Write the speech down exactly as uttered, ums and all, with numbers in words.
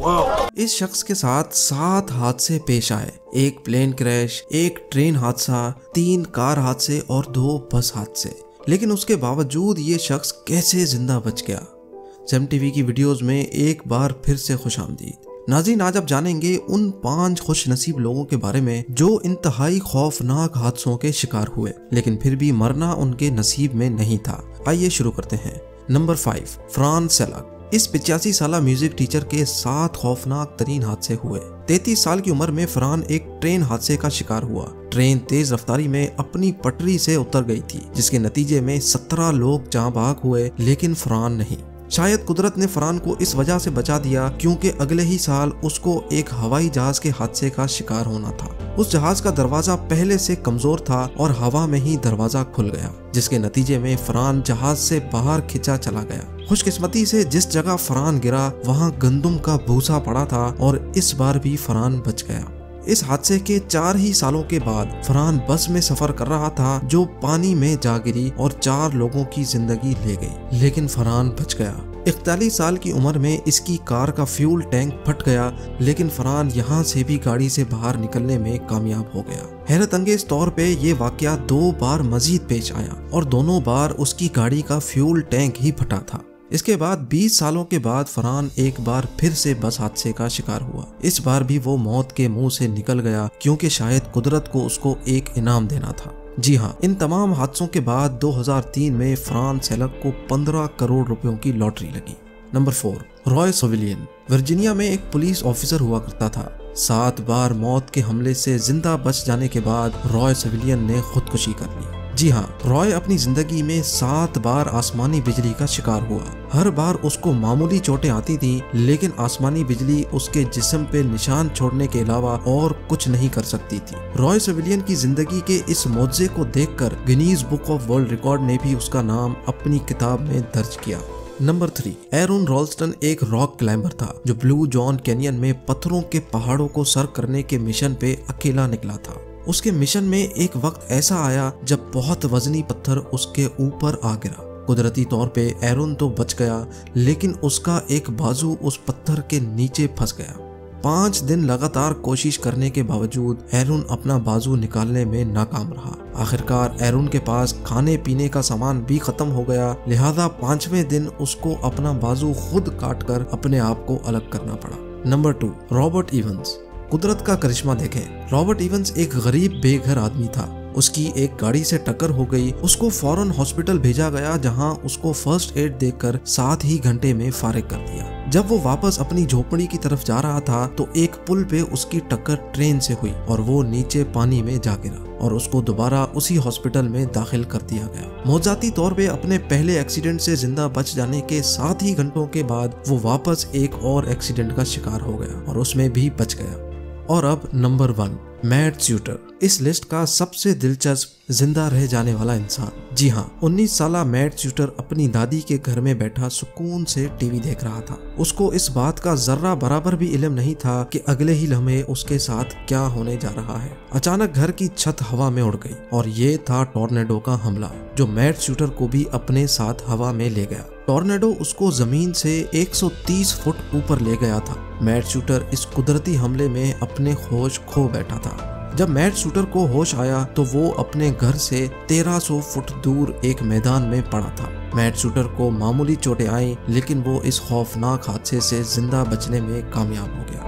इस शख्स के साथ सात हादसे पेश आए, एक प्लेन क्रैश, एक ट्रेन हादसा, तीन कार हादसे और दो बस हादसे। लेकिन उसके बावजूद ये शख्स कैसे जिंदा बच गया? जेम टीवी की वीडियोस में एक बार फिर से खुशामदीद। नाज़रीन, आज आप जानेंगे उन पांच खुश नसीब लोगों के बारे में जो इंतहाई खौफनाक हादसों के शिकार हुए, लेकिन फिर भी मरना उनके नसीब में नहीं था। आइए शुरू करते हैं। Number five, Frane Selak. इस पिचासी साल म्यूजिक टीचर के सात खौफनाक तरीन हादसे हुए। तैतीस साल की उम्र में फरहान एक ट्रेन हादसे का शिकार हुआ। ट्रेन तेज रफ्तारी में अपनी पटरी से उतर गई थी, जिसके नतीजे में सत्रह लोग जाँ बाग हुए, लेकिन फरहान नहीं। शायद कुदरत ने फरहान को इस वजह से बचा दिया क्योंकि अगले ही साल उसको एक हवाई जहाज के हादसे का शिकार होना था। उस जहाज का दरवाजा पहले से कमजोर था और हवा में ही दरवाजा खुल गया, जिसके नतीजे में फरहान जहाज से बाहर खिंचा चला गया। खुशकिस्मती से जिस जगह फरहान गिरा वहां गंदुम का भूसा पड़ा था और इस बार भी फरहान बच गया। इस हादसे के चार ही सालों के बाद फरहान बस में सफर कर रहा था जो पानी में जा गिरी और चार लोगों की जिंदगी ले गई, लेकिन फरहान बच गया। इकतालीस साल की उम्र में इसकी कार का फ्यूल टैंक फट गया, लेकिन फरहान यहाँ से भी गाड़ी से बाहर निकलने में कामयाब हो गया। हैरत अंगेज तौर पे ये वाकया दो बार मजीद पेश आया और दोनों बार उसकी गाड़ी का फ्यूल टैंक ही फटा था। इसके बाद बीस सालों के बाद फरहान एक बार फिर से बस हादसे का शिकार हुआ। इस बार भी वो मौत के मुंह से निकल गया क्योंकि शायद कुदरत को उसको एक इनाम देना था। जी हाँ, इन तमाम हादसों के बाद दो हज़ार तीन में फ्रान सेलक को पंद्रह करोड़ रुपयों की लॉटरी लगी। Number four, Roy Sullivan. Virginia में एक पुलिस ऑफिसर हुआ करता था। सात बार मौत के हमले से जिंदा बच जाने के बाद रॉय सेविलियन ने खुदकुशी कर ली। जी हाँ, रॉय अपनी जिंदगी में सात बार आसमानी बिजली का शिकार हुआ। हर बार उसको मामूली चोटें आती थी, लेकिन आसमानी बिजली उसके जिस्म पे निशान छोड़ने के अलावा और कुछ नहीं कर सकती थी। रॉय सेविलियन की जिंदगी के इस मौजे को देखकर Guinness Book of World Record ने भी उसका नाम अपनी किताब में दर्ज किया। नंबर थ्री, एरोन रॉल्स्टन एक रॉक क्लाइंबर था जो ब्लू जॉन कैनियन में पत्थरों के पहाड़ों को सर करने के मिशन पे अकेला निकला था। उसके मिशन में एक वक्त ऐसा आया जब बहुत वजनी पत्थर उसके ऊपर आ गिरा। कुदरती तौर पे एरोन तो बच गया, लेकिन उसका एक बाजू उस पत्थर के नीचे फंस गया। पाँच दिन लगातार कोशिश करने के बावजूद एरोन अपना बाजू निकालने में नाकाम रहा। आखिरकार एरोन के पास खाने पीने का सामान भी खत्म हो गया, लिहाजा पांचवें दिन उसको अपना बाजू खुद काटकर अपने आप को अलग करना पड़ा। Number two, Robert Evans. कुदरत का करिश्मा देखें। रॉबर्ट इवंस एक गरीब बेघर आदमी था। उसकी एक गाड़ी से टक्कर हो गई। उसको फौरन हॉस्पिटल भेजा गया, जहां उसको फर्स्ट एड देकर सात ही घंटे में फारिग कर दिया। जब वो वापस अपनी झोपड़ी की तरफ जा रहा था तो एक पुल पे उसकी टक्कर ट्रेन से हुई और वो नीचे पानी में जा गिरा और उसको दोबारा उसी हॉस्पिटल में दाखिल कर दिया गया। मौजाती तौर पे अपने पहले एक्सीडेंट से जिंदा बच जाने के सात ही घंटों के बाद वो वापस एक और एक्सीडेंट का शिकार हो गया और उसमें भी बच गया। और अब नंबर वन, मैट स्यूटर। इस लिस्ट का सबसे दिलचस्प जिंदा रह जाने वाला इंसान। जी हाँ, उन्नीस साला मैट स्यूटर अपनी दादी के घर में बैठा सुकून से टीवी देख रहा था। उसको इस बात का जर्रा बराबर भी इल्म नहीं था कि अगले ही लम्हे उसके साथ क्या होने जा रहा है। अचानक घर की छत हवा में उड़ गई और ये था टॉर्नेडो का हमला, जो मैट स्यूटर को भी अपने साथ हवा में ले गया। टॉर्नेडो उसको जमीन से एक सौ तीस फुट ऊपर ले गया था। मैट शूटर इस कुदरती हमले में अपने होश खो बैठा था। जब मैट शूटर को होश आया तो वो अपने घर से तेरह सौ फुट दूर एक मैदान में पड़ा था। मैट शूटर को मामूली चोटें आई, लेकिन वो इस खौफनाक हादसे से जिंदा बचने में कामयाब हो गया।